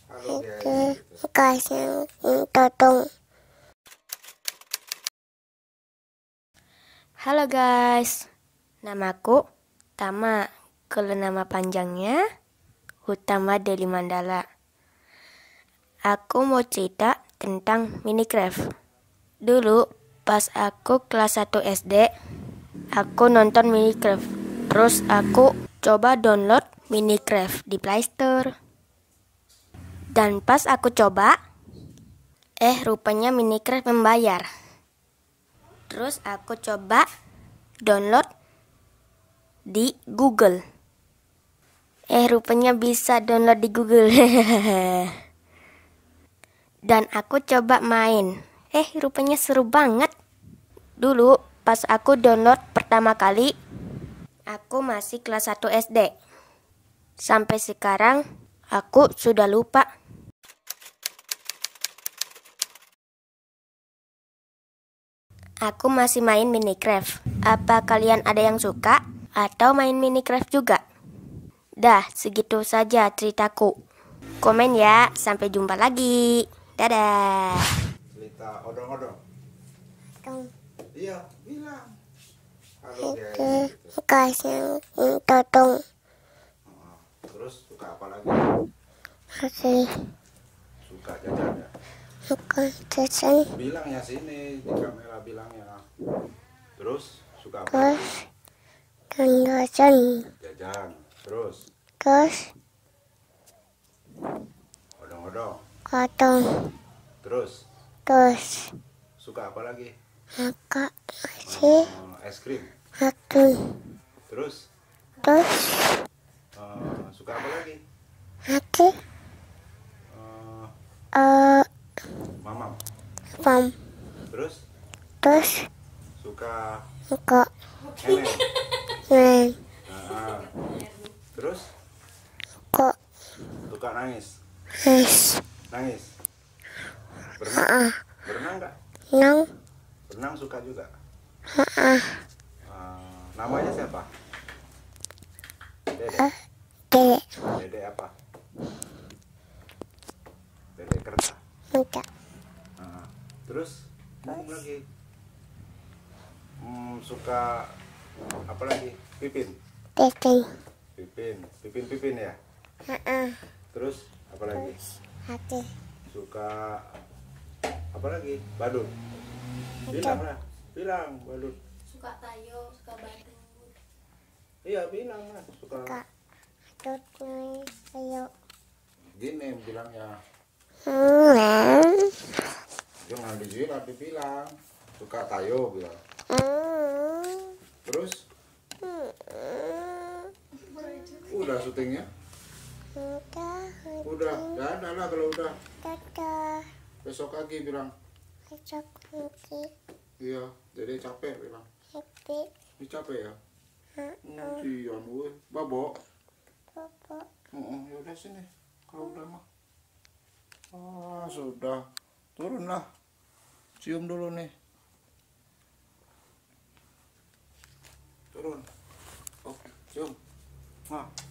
Halo Itu kasih todong. Halo guys, namaku Tama. Kalau nama panjangnya Utama Deli Mandala. Aku mau cerita tentang Minecraft. Dulu pas aku kelas 1 SD, aku nonton Minecraft. Terus aku coba download Minecraft di Play Store. Dan pas aku coba, rupanya Minecraft membayar. Terus aku coba download di Google. Rupanya bisa download di Google. Dan aku coba main. Rupanya seru banget. Dulu pas aku download pertama kali, aku masih kelas 1 SD. Sampai sekarang aku sudah lupa. Aku masih main Minecraft. Apa kalian ada yang suka atau main Minecraft juga? Dah, segitu saja ceritaku. Komen ya, sampai jumpa lagi. Dadah. cerita odong-odong. Iya, bilang. Halo Itu kasih todong. Terus suka apa lagi? Kasih Suka jajan ya? suka jajan. Bilang ya sini di kamera bilang ya. Terus suka apa? Terus jajan. Jajan. Terus Terus odong-odong. kodong. Terus Terus suka apa lagi? kakak masih Es krim. makan. Terus Terus suka apa lagi? hati Mamam. pam. Terus Terus suka suka nenek. main. Nah, terus Kok suka nangis. Nangis. Berenang. Berenang nggak? nang Berenang suka juga. Namanya siapa? Dede. dek Dede apa? Dede Kerta. muda. Terus ngomong lagi. Suka apa lagi? Pipin. Dedeng. Pipin ya. Terus apa lagi? Hati Suka apa lagi? Badut. Bilang lah. Bilang badut. Suka tayo, suka badut. Iya bilang lah. Suka. kak adut nih ayo. Gini bilangnya. Jangan dijilat dibilang. Suka tayo bilang. Terus udah syutingnya? Udah, dah lah kalau udah. Dadah. Besok lagi bilang. Besok lagi. Iya, jadi capek bilang. Happy. Ini capek ya? Cian gue, babo. Papa. Ya udah sini. Kalau udah mah. Sudah. Turunlah. Cium dulu nih. Turun. Oh, cium.